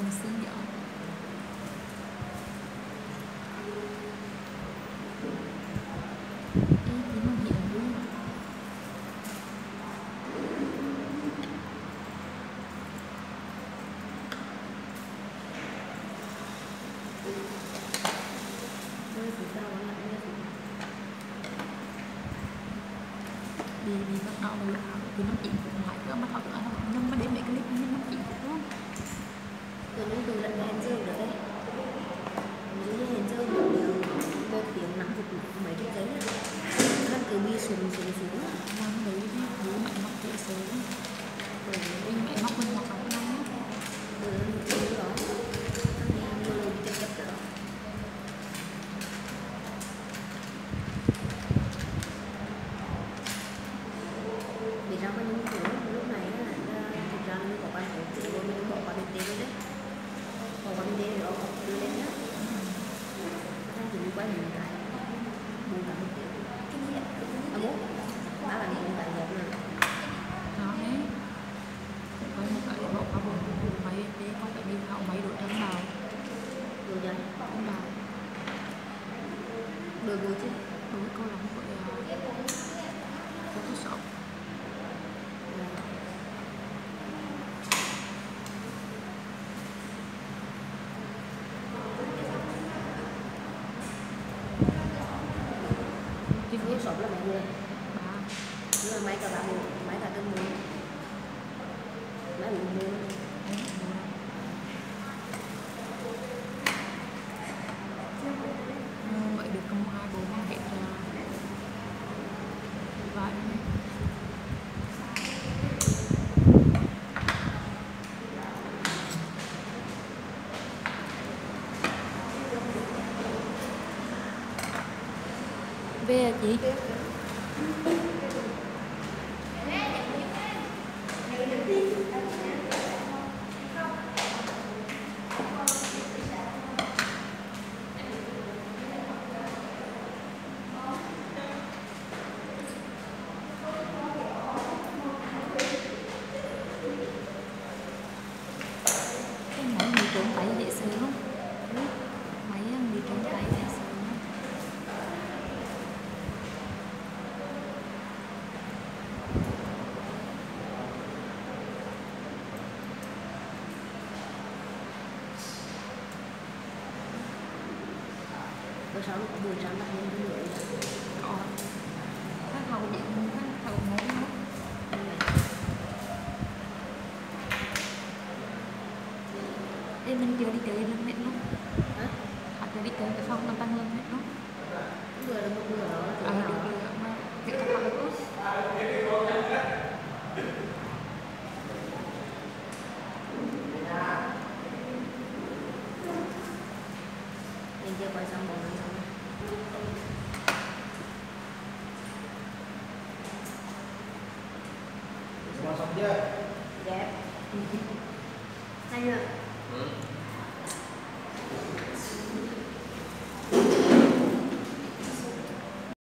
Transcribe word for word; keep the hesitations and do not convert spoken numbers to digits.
xương nhỏ. Ê, thì nó hiện luôn. Đi đi bắt đầu rồi thì nó chịu cũng lại nữa mà thật là nó nhưng mà đến mấy clip nhưng nó chịu cũng lắm. Từ những từ lận hèn dương được đấy. Những hèn dương được một tiếng nắm một mấy cái giấy này. Nó cứ bi xuống xuống xuống. Làm đấy đi bố mẹ mắc dễ sớm. Bởi vì mẹ mắc bên hoặc đóng năm á. Từ từ đó. Nó đi chập chập đó. Vì sao có những thứ lúc này á, thực ra nó có quan hệ tự luôn, mình bỏ qua bên tế đấy. Bỏ qua bên tế để nó học đưa lên nhá. Nó chỉ đi qua những cái buồn cả một tiếng. Cái gì ạ? À bố, ba bạn buồn cả một lần. Đó đấy. Có một cái bỏ qua buồn máy đi con phải đi học máy đổi đánh vào. Rồi dần. Đánh vào. Đổi bố chứ? Đối với cô lắm với Photoshop. Cái Photoshop là mấy người? Ba. Nhưng mà máy cả ba người, máy cả từng người. Máy bị người. Vậy được công hai bố mang hết ra. Vậy. Về à chị? Cái máy bị trốn tay dễ sướng không? Máy bị trốn tay dễ sướng không? Bữa sau nó có buổi sáng lại lên cái lưỡi. Có. Các hậu điện, các hậu ngố nó. Ê, mình chưa đi chơi lên hết luôn. Hả? À, chưa đi chơi cái phòng nó tăng lên hết luôn. Vừa là một vừa đó. À, được được mà. Việc các bạn tốt. Mình chưa quay xong bọn mình xong. Xong chưa? Đẹp. Hay chưa? Ừ.